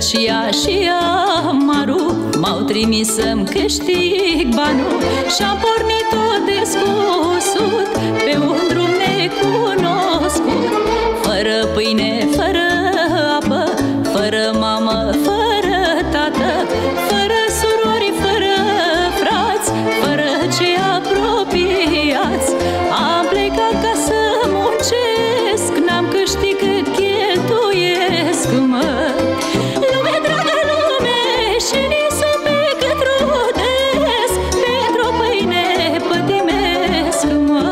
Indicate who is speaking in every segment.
Speaker 1: Sărăcia și amarul m-au trimis să-mi câștig banul și-am pornit tot descusut pe un drum necunoscut, fără pâine, fără apă, fără mamă, fără tată, fără surori, fără frați, fără cei apropiați. Am plecat ca să muncesc, n-am câștig cât cheltuiesc, mă. Lume, dragă lume, și nici pe cât rudesc, pentru o pâine pătimesc, mă.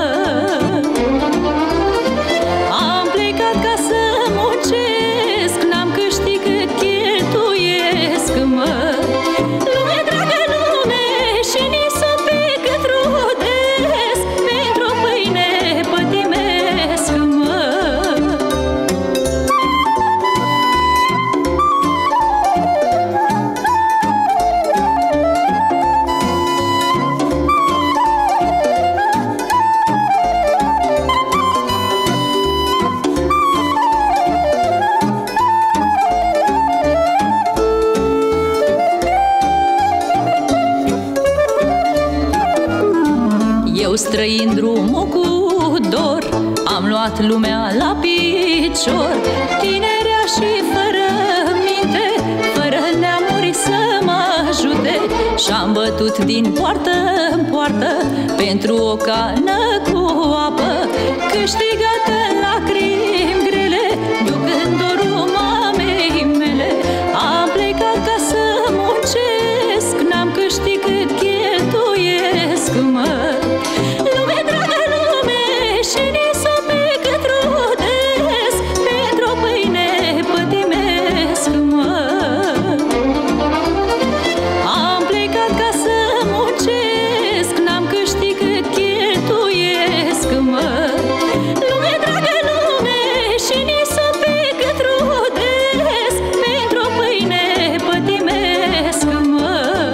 Speaker 1: Am plecat ca să muncesc, n-am câștig cât cheltuiesc, mă. Lume, dragă lume, și nici pe cât rudesc, pentru o pâine pătimesc, mă. Eu străind drumul cu dor, am luat lumea la picior, tinerea și fără minte, fără neamuri să mă ajute, și-am bătut din poartă în poartă pentru o cană cu apă, câștigată în lacrimi grele, ducând dorul mamei mele. Am plecat ca să muncesc, n-am câștig cât cheltuiesc, mă. Lume, dragă lume, și nici pe cât rudesc, pentru o pâine pătimesc, mă. Am plecat ca să muncesc, n-am câștig cât cheltuiesc, mă. Lume, dragă lume, și nici pe cât rudesc, pentru o pâine pătimesc, mă.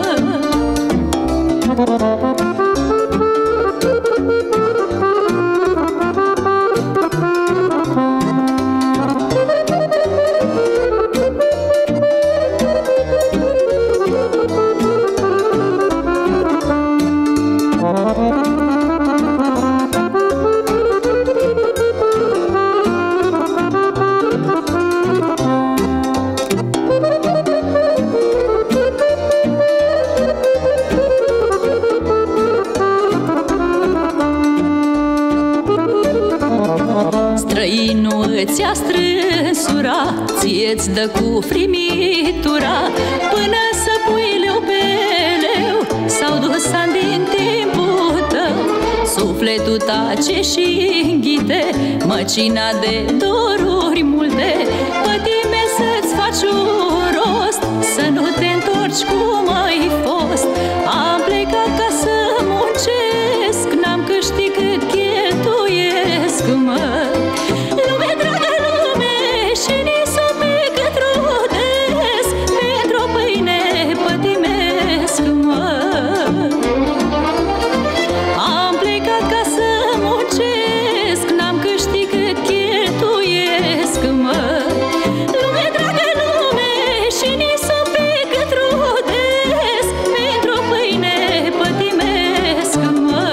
Speaker 1: Străinul îți-a strâns ura, ție-ți dă cu frimitura, până să pui leu pe leu, s-au dus ani din timpul tău. Sufletul tace și înghite măcina de doruri multe, pătime să-ți faci un rost, să nu te întorci cum ai fost. Am plecat ca să muncesc, n-am câștig cât cheltuiesc, mă. Lume, dragă lume, și nici pe cât rudesc, pentru o pâine pătimesc, mă. Am plecat ca să muncesc, n-am câștig cât cheltuiesc, mă. Lume, dragă lume, și nici pe cât rudesc, pentru o pâine pătimesc, mă.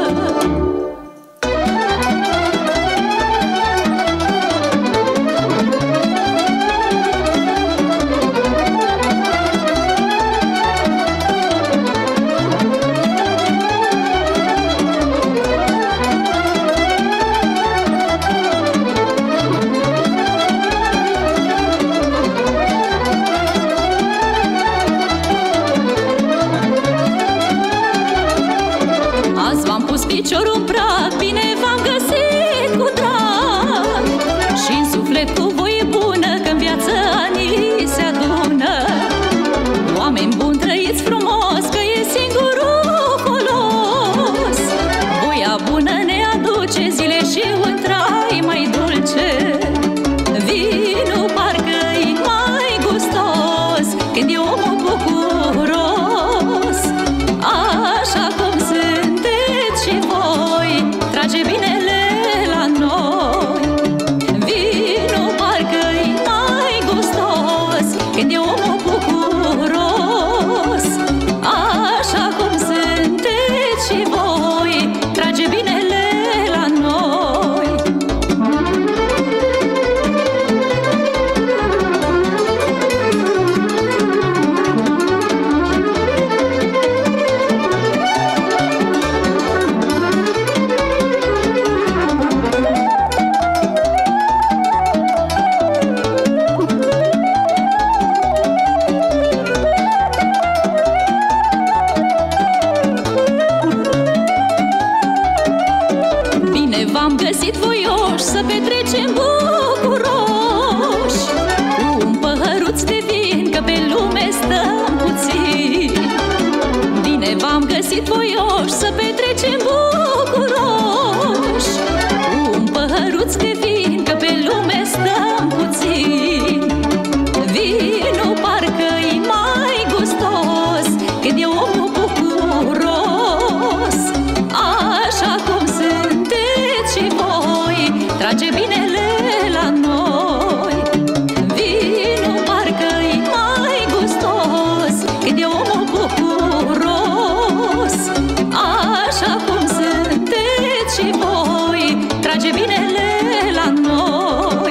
Speaker 1: Azi v-am pus piciorul în prag, bine v-am găsit cu drag, și în suflet cu voie bună, că-n viață anii se adună. Oameni buni, trăiți frumos, că e singurul folos. Voia bună ne aduce zile și un trai mai dulce. Vinul parcă-i mai gustos când e omul bucuros. Așa cum sunteți și voi, trage binele la noi. Vinul parcă-i mai gustos când e omul v-am găsit voioși să petrecem bucuroși, cu un păhăruț de vin, că pe lume stăm puțin. Bine v-am găsit voioși să petrecem bucuroși, cu un păhăruț de vin, că pe lume stăm puțin. Vinul parcă-i mai gustos când e omul bucuros, așa cum sunteți și voi, trage binele la noi. Vinul parcă-i mai gustos când e omul bucuros, așa cum sunteți și voi, trage binele la noi.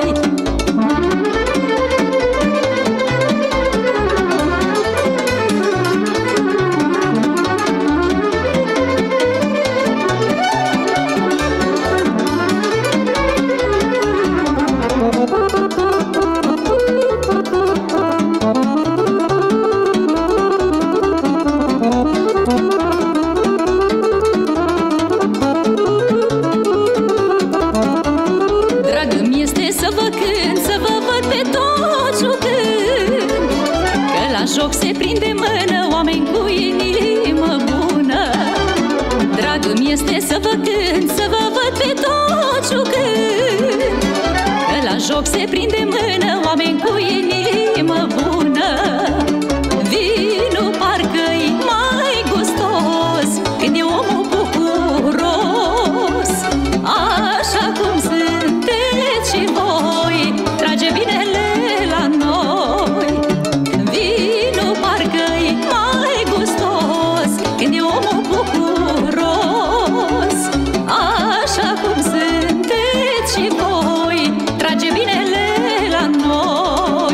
Speaker 1: Dragă-mi este să vă cânt, să vă văd pe toți jucând, că la joc se prinde mână oameni cu inimă bună. Dragă-mi este să vă cânt, să vă văd pe toți jucând, că la joc se prinde mână oameni cu inimă bună. Vinul parcă-i mai gustos când e omul bucuros, așa cum sunteți și voi, trage binele la noi. Vinul parcă-i mai gustos când e omul bucuros, așa cum sunteți și voi, trage binele la noi.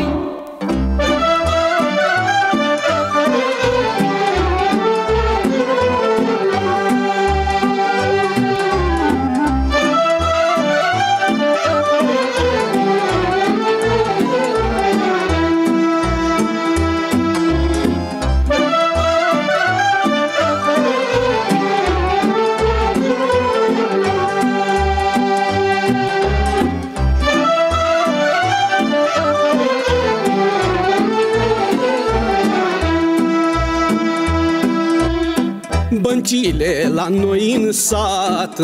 Speaker 2: Băncile la noi în sat,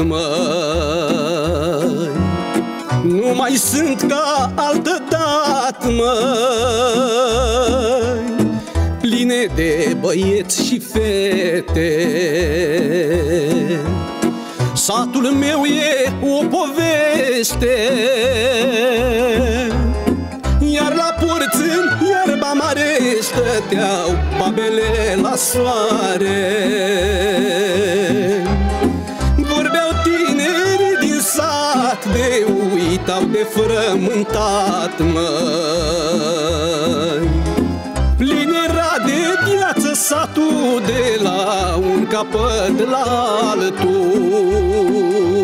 Speaker 2: măi, nu mai sunt ca altădată, măi, pline de băieți și fete. Satul meu e o poveste, iar la porți în iarba mare stăteau babele la soare. Vorbeau tineri din sat, de uitau de frământat, măi. Plin era de viață satul, de la un capăt la altul.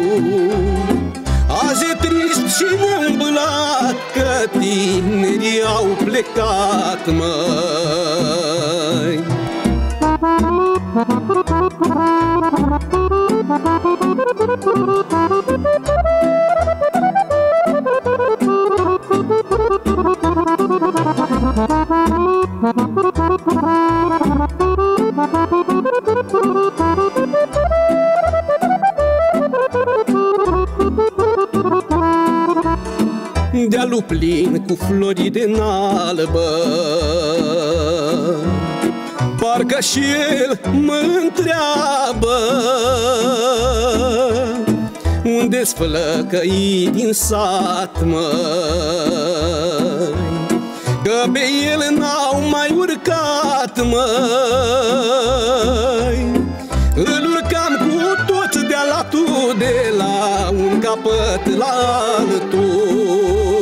Speaker 2: Azi e trist și neîmbălat că tinerii au plecat, măi. Dealul plin cu flori de nalbă, parcă și el mă întreabă, unde-s flăcăii din sat, măi, că pe el n-au mai urcat, măi. Îl urcam cu toți de-a latul, de la un capăt la altul.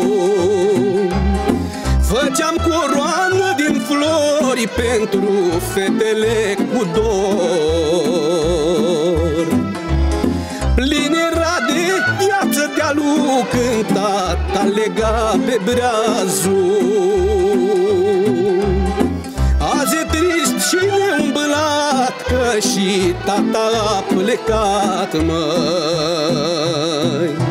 Speaker 2: Făceam coroană din flori pentru fetele cu dor. Plin era de viață dealul când tata lega pe breazul. Azi e trist și neîmbălat că și tata a plecat, măi.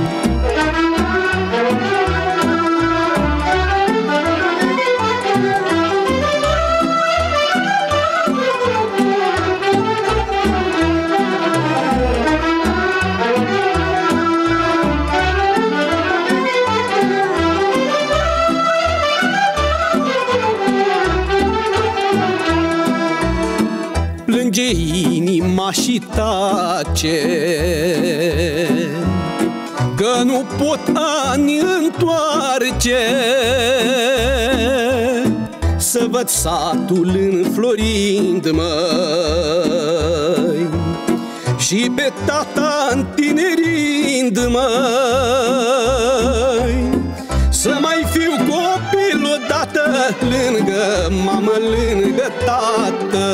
Speaker 2: și tace, că nu pot ani întoarce. Să văd satul înflorind, măi, și pe tata întinerind, măi. Să mai fiu copil odată, lângă mamă, lângă tată.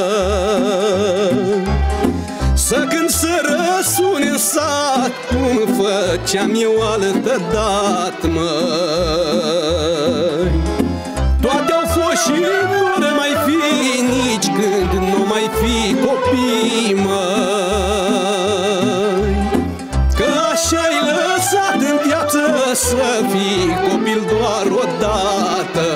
Speaker 2: Să când să răsune în sat, cum făceam eu altă dată, măi. Toate au fost și nu mai fi, nici când nu mai fi copii, măi. Că așa-i lăsat în viață, să fii copil doar odată.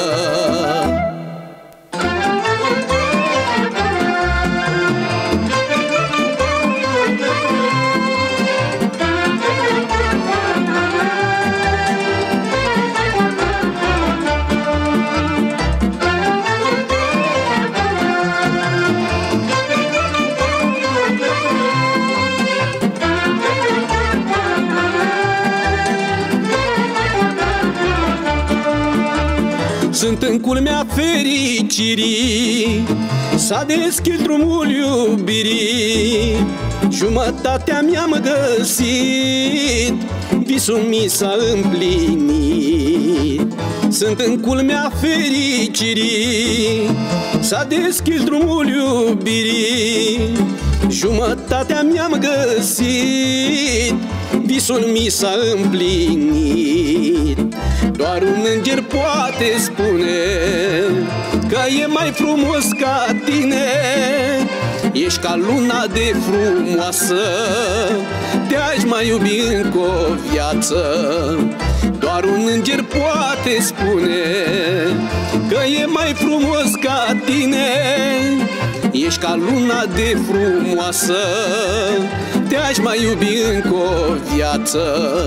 Speaker 2: Sunt în culmea fericirii, s-a deschis drumul iubirii. Jumătatea mi-am găsit, visul mi s-a împlinit. Sunt în culmea fericirii, s-a deschis drumul iubirii. Jumătatea mi-am găsit, visul mi s-a împlinit. Doar un înger poate spune că e mai frumos ca tine. Ești ca luna de frumoasă, te-aș mai iubi încă o viață. Doar un înger poate spune că e mai frumos ca tine. Ești ca luna de frumoasă, te-aș mai iubi încă o viață.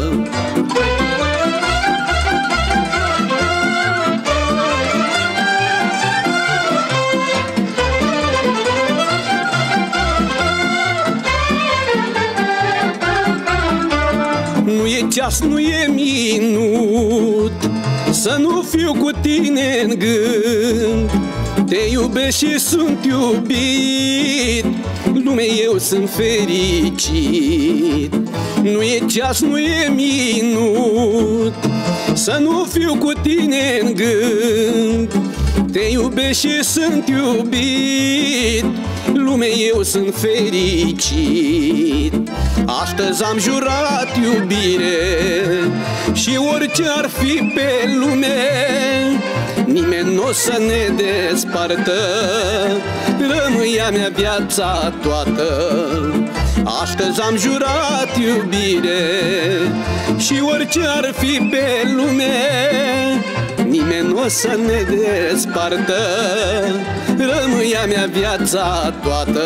Speaker 2: Nu e ceas, nu e minut să nu fiu cu tine în gând. Te iubesc și sunt iubit, lume eu sunt fericit. Nu e ceas, nu e minut să nu fiu cu tine în gând. Te iubesc și sunt iubit, lume eu sunt fericit. Astăzi am jurat iubire și orice ar fi pe lume, nimeni n-o să ne despartă, rămâia mea viața toată. Astăzi am jurat iubire și orice ar fi pe lume, nimeni n-o să ne despartă, rămâia mea viața toată.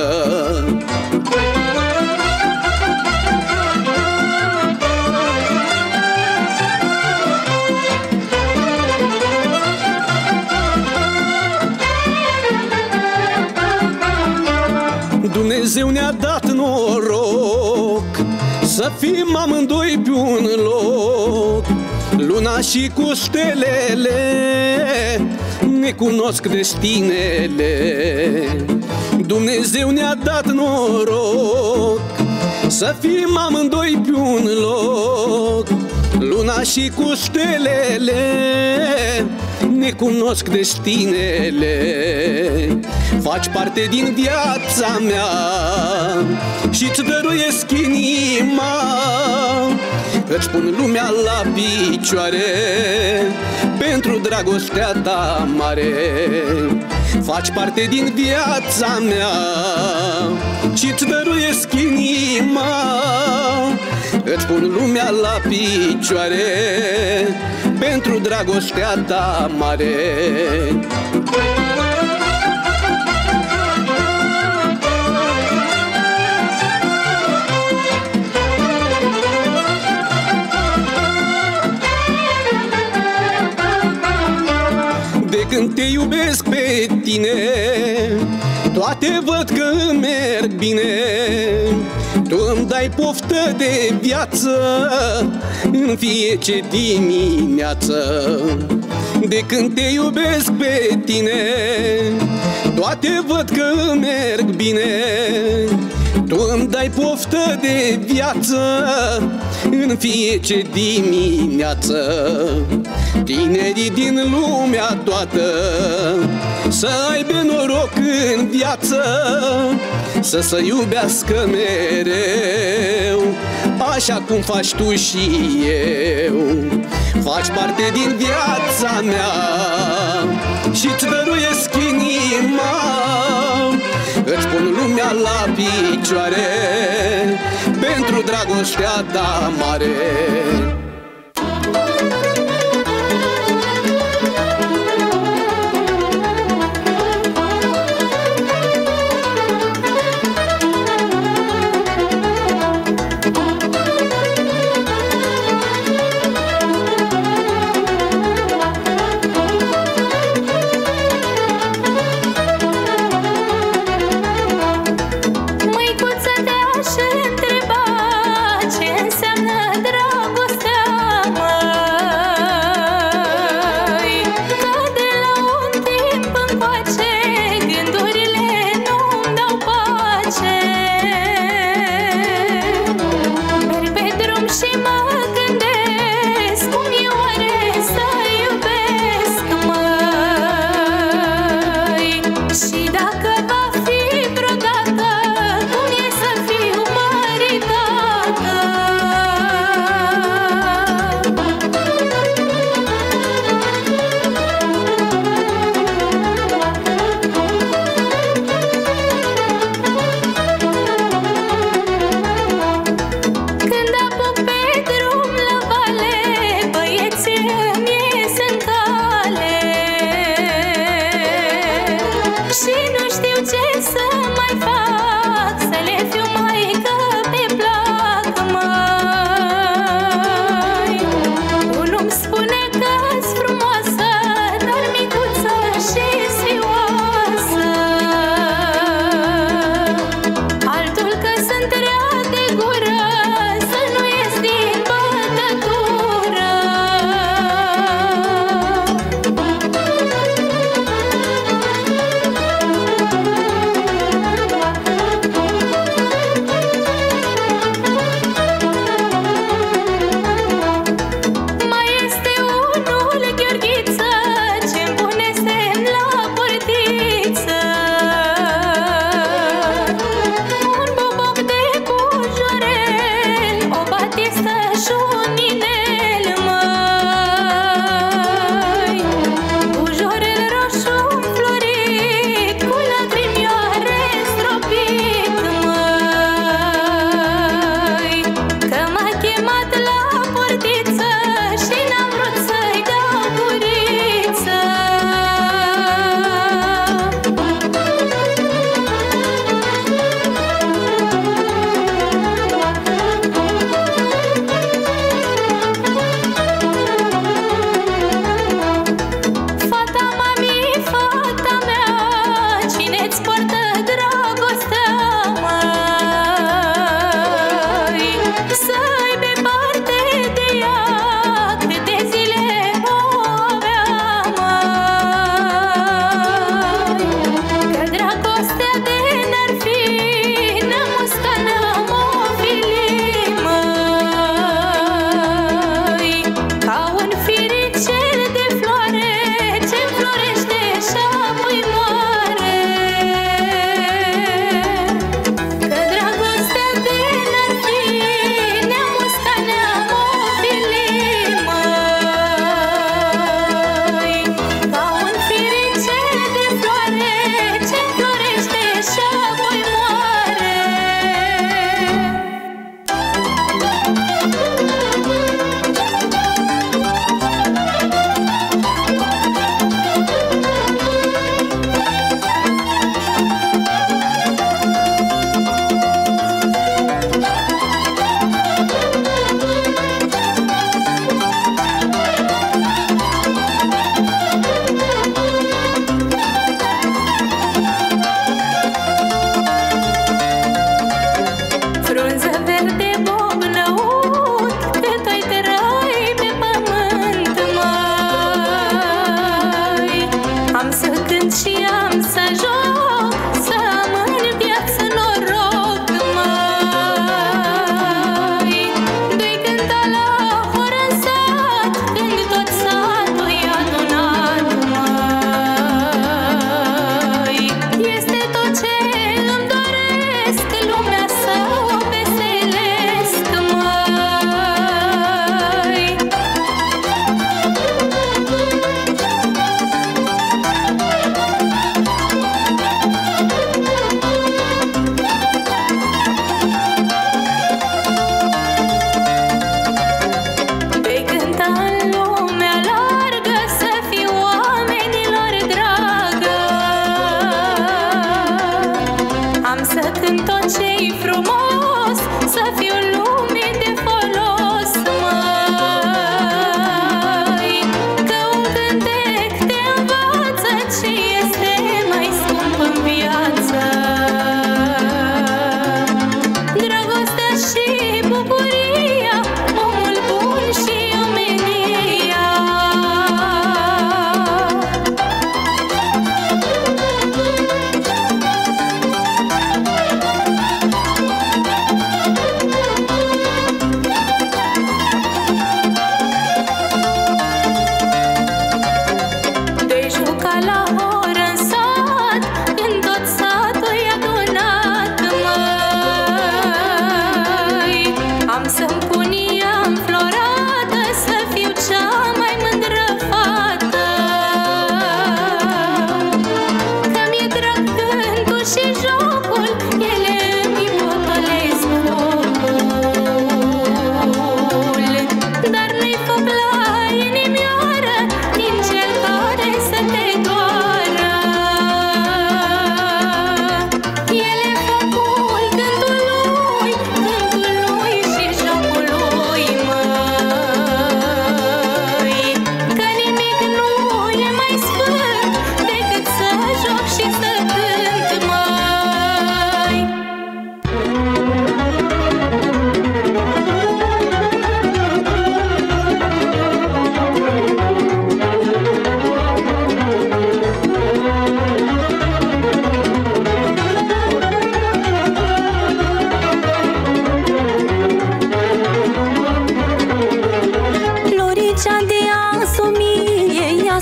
Speaker 2: Dumnezeu ne-a dat noroc să fim amândoi pe un loc. Luna și cu stelele ne cunosc destinele. Dumnezeu ne-a dat noroc să fim amândoi pe un loc. Luna și cu stelele ne cunosc destinele. Faci parte din viața mea și-ți dăruiesc inima. Îți pun lumea la picioare pentru dragostea ta mare. Faci parte din viața mea și-ți dăruiesc inima. Îți pun lumea la picioare pentru dragostea ta mare. De când te iubesc pe tine, toate toate văd că îmi merg bine. Tu îmi dai poftă de viață în fiecare dimineață. De când te iubesc pe tine, toate văd că îmi merg bine. Tu îmi dai poftă de viață în fiecare dimineață. Tinerii din lumea toată să aibă noroc în viață, să se iubească mereu, așa cum faci tu și eu. Faci parte din viața mea și-ți dăruiesc inima. Îți pun lumea la picioare pentru dragostea ta mare.
Speaker 1: Măicuță, te-aș întreba ce înseamnă drag.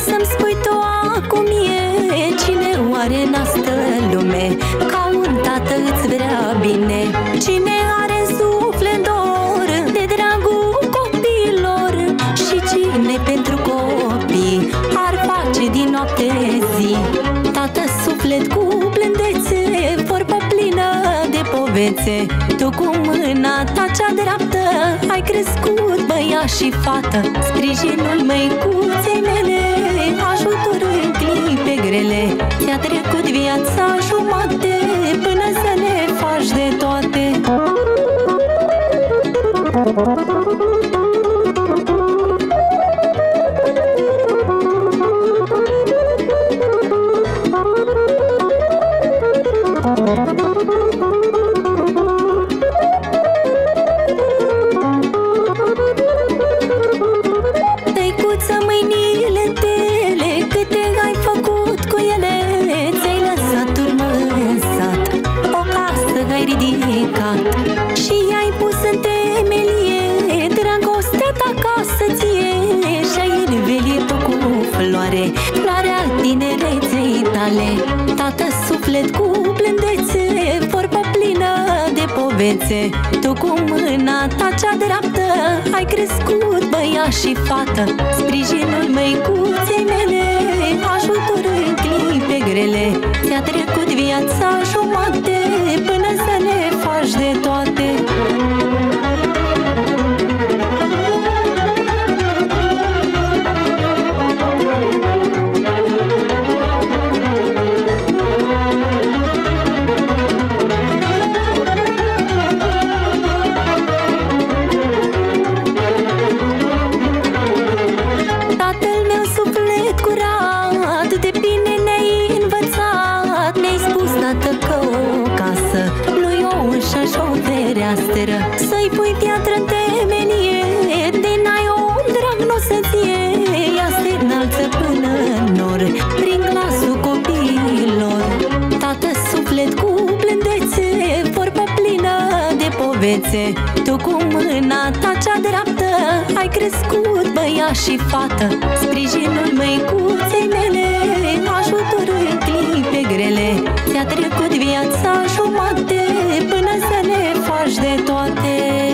Speaker 3: Să-mi spui tu acum mie, cine oare în astă lume ca un tată îți vrea bine? Cine are suflet dor de dragul copiilor? Și cine pentru copii ar face din noapte zi? Tată suflet cu blândețe, vorbă plină de povețe. Tu cu mâna ta cea dreaptă ai crescut băiat și fată. Sprijinul măicuței mele, ajutor în clipe grele. Ți-a trecut viața jumate până să ne faci de toate. Tăicuță, mâinile tale, câte ai făcut cu ele? Ți-ai lăsat urmă în sat, o casă ai ridicat și i-ai pus în temelie dragostea ta casă ție. Și-ai învelit-o cu floare, floarea tinereței tale. Tată suflet cu blândețe, vorbă plină de povețe. Tu cu mâna ta cea dreaptă ai crescut băiat și fată. Sprijinul măicuței mele, ajutor în clipe grele. Ți-a trecut viața jumate până să ne faci de toate. Să-i pui piatră în temelie, de n-ai om drag n-o să-ți iei. Ea se înalță până în nor, prin glasul copiilor. Tată suflet cu blândețe, vorbă plină de povețe. Tu cu mâna ta cea dreaptă ai crescut băiat și fată. Sprijinul măicuței mele, ajutor în clipe grele. Ți-a trecut viața jumate până să ne faci de toate.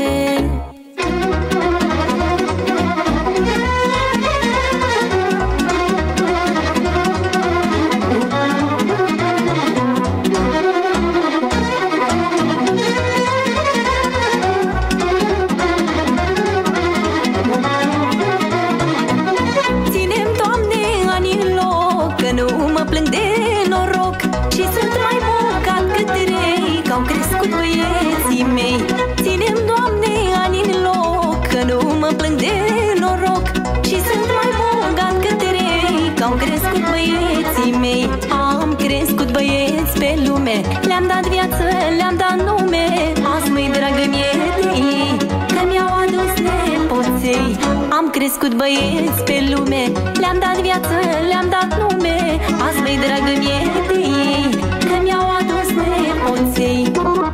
Speaker 3: Ține-mi, Doamne, ani în loc, că nu mă plâng de noroc și sunt mai bogat cât rei, că au crescut băieții mei. Ține-mi, Doamne, ani în loc, că nu mă plâng de noroc și sunt mai bogat cât rei, că au crescut băieții mei. Am crescut băieți pe lume, le-am dat viață, le-am dat nume. Azi măi dragă mie de ei, că mi-au adus nepoței. Am crescut băieți pe lume, le-am dat viață, le-am dat nume. Azi măi dragă mie de ei, că mi-au adus nepoței.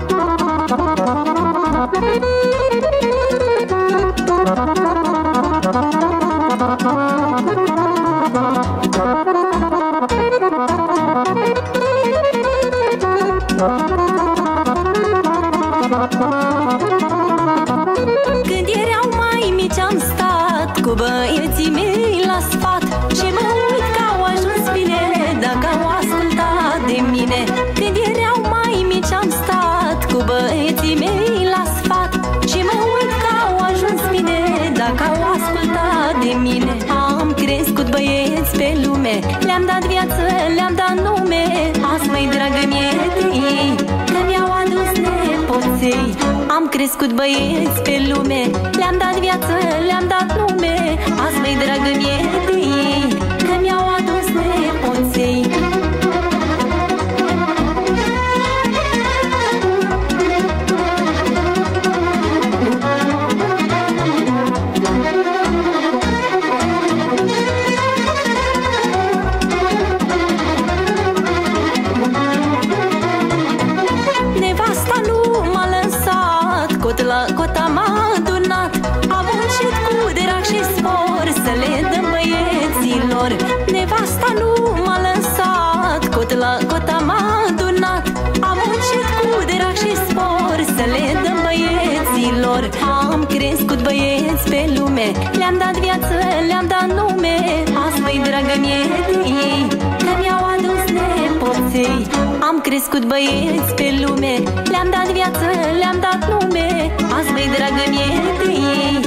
Speaker 3: Când erau mai mici am stat cu băieții mei la sfat și mă uit că au ajuns bine dacă au ascultat de mine. Când erau mai mici am stat cu băieții mei la sfat și mă uit că au ajuns bine dacă au ascultat de mine. Am crescut băieți pe lume, le-am dat viață, le-am dat nume. Azi măi dragă mie de ei, că mi-au adus nepoței. Am crescut băieți pe lume, le-am dat viață, le-am dat nume. Azi măi dragă mie de ei, că mi-au adus nepoței. Nevasta nu m-a lăsat, cot la cot am adunat. Am muncit cu drag și spor să le dăm băieților. băieți pe lume, le-am dat viață, le-am dat nume. Azi, măi, dragă mie de ei, că mi-au adus nepoței. Am crescut băieți pe lume, le-am dat viață, le-am dat nume. Azi, măi, dragă mie de ei.